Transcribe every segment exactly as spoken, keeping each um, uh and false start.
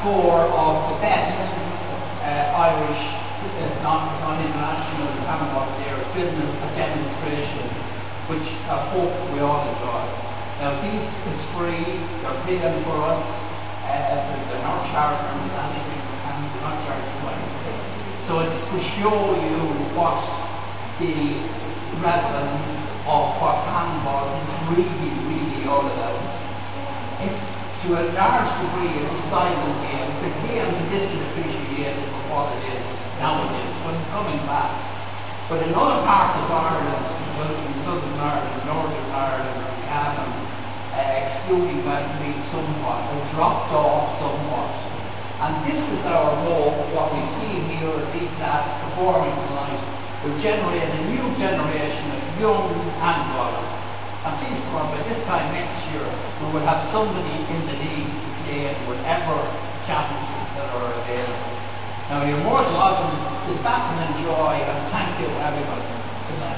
four of the best uh, Irish uh, non-international handball players giving us a demonstration which I hope we all enjoy. Now this is free, they're paying for us, uh, they're not charging us anything, they're not charging us anything. So it's to show you what the relevance of what handball is really, really all about. It's to a large degree it's a silent game. The game isn't appreciated for what it is nowadays, when it's coming back. But in other parts of Ireland, well, in Southern Ireland, Northern Ireland, and Cavan, uh, excluding Westmeath somewhat, have dropped off somewhat. And this is our hope, what we see here, these lads performing tonight, will generate a new generation of young handballers. And please remember, by this time next year, we will have somebody in the league to play in whatever championships that are available. Now, you're more than welcome to sit back and enjoy, and thank you, everybody. Good night.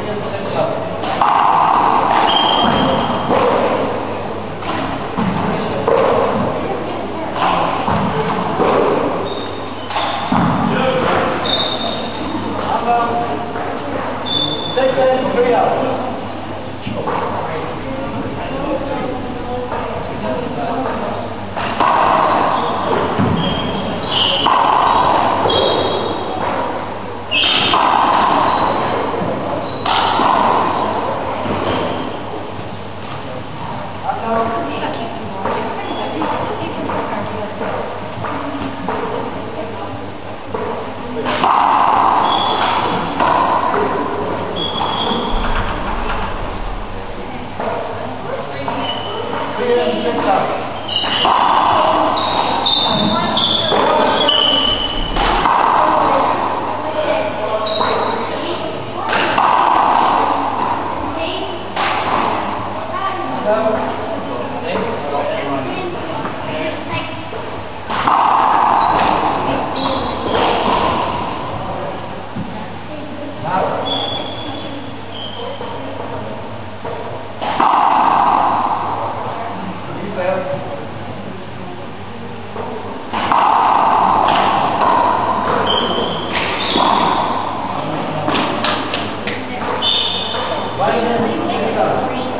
Why